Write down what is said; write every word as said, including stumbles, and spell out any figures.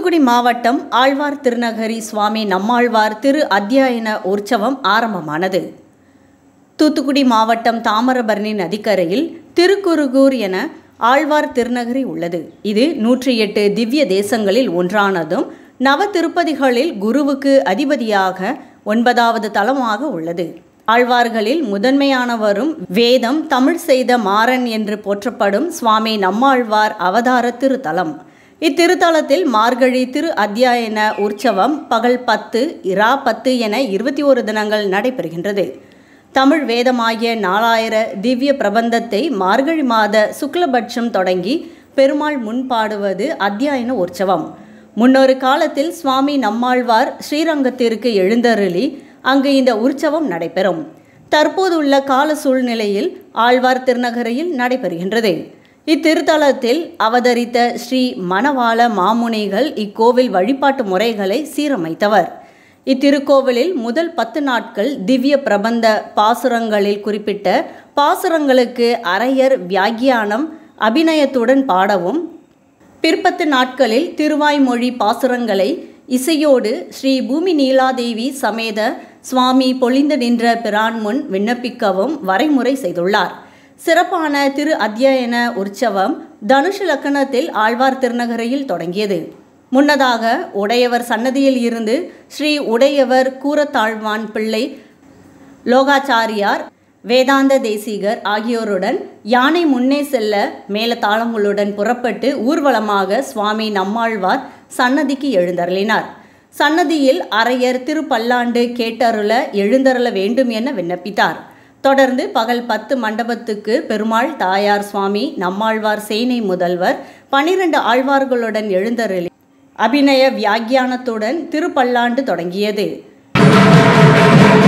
தூத்துக்குடி மாவட்டம் ஆழ்வார் திருநகரி சுவாமி நம்மாழ்வார் திரு அத்தியாயன உற்சவம் ஆரம்பமானது. தூத்துக்குடி மாவட்டம் தாமிரபரணி நதிக்கரையில் திருக்குருகூர் என ஆழ்வார் திருநகரி உள்ளது. இது நூற்றி எட்டு திவ்ய தேசங்களில் ஒன்றானதும் நவ திருப்பதிகளில் குருவுக்கு அதிபதியாக ஒன்பதாவது தலமாக உள்ளது. ஆழ்வார்களில் முதன்மையானவரும் வேதம் தமிழ் செய்த மாறன் என்று போற்றப்படும் சுவாமி நம்மாழ்வார் அவதார திருத்தலம். இத்திருத்தலத்தில் மார்கழி திரு அத்தியாயன உற்சவம் பகல் பத்து இரா பத்து என இருபத்தி ஒரு தினங்கள் நடைபெறுகின்றது. தமிழ் வேதமாகிய நாலாயிர திவ்ய பிரபந்தத்தை மார்கழி மாத சுக்லபட்சம் தொடங்கி பெருமாள் முன்பாடுவது அத்தியாயன உற்சவம். முன்னொரு காலத்தில் சுவாமி நம்மாழ்வார் ஸ்ரீரங்கத்திற்கு எழுந்தருளி அங்கு இந்த உற்சவம் நடைபெறும். தற்போதுள்ள கால சூழ்நிலையில் ஆழ்வார் திருநகரியில் நடைபெறுகின்றது. இத்திருத்தலத்தில் அவதரித்த ஸ்ரீ மணவாள மாமுனிகள் இக்கோவில் வழிபாட்டு முறைகளை சீரமைத்தவர். இத்திருக்கோவிலில் முதல் பத்து நாட்கள் திவ்ய பிரபந்த பாசுரங்களில் குறிப்பிட்ட பாசுரங்களுக்கு அரையர் வியாக்கியானம் அபிநயத்துடன் பாடவும், பிற்பத்து நாட்களில் திருவாய்மொழி பாசுரங்களை இசையோடு ஸ்ரீ பூமி நீலாதேவி சமேத சுவாமி பொழிந்து நின்ற பிரான் முன் விண்ணப்பிக்கவும் வரைமுறை செய்துள்ளார். சிறப்பான திரு அத்தியாயன உற்சவம் தனுஷ் லக்கணத்தில் ஆழ்வார் திருநகரியில் தொடங்கியது. முன்னதாக உடையவர் சன்னதியில் இருந்து ஸ்ரீ உடையவர் கூரத்தாழ்வான் பிள்ளை லோகாச்சாரியார் வேதாந்த தேசிகர் ஆகியோருடன் யானை முன்னே செல்ல மேலதாளங்களுடன் புறப்பட்டு ஊர்வலமாக சுவாமி நம்மாழ்வார் சன்னதிக்கு எழுந்தருளினார். சன்னதியில் அரையர் திருப்பல்லாண்டு கேட்டருள எழுந்தருள வேண்டும் என விண்ணப்பித்தார். தொடர்ந்து பகல் பத்து மண்டபத்துக்கு பெருமாள் தாயார் சுவாமி நம்மாழ்வார் சேனை முதல்வர் பனிரெண்டு ஆழ்வார்களுடன் எழுந்தருளி அபிநய வியாக்கியானத்துடன் திருப்பல்லாண்டு தொடங்கியது.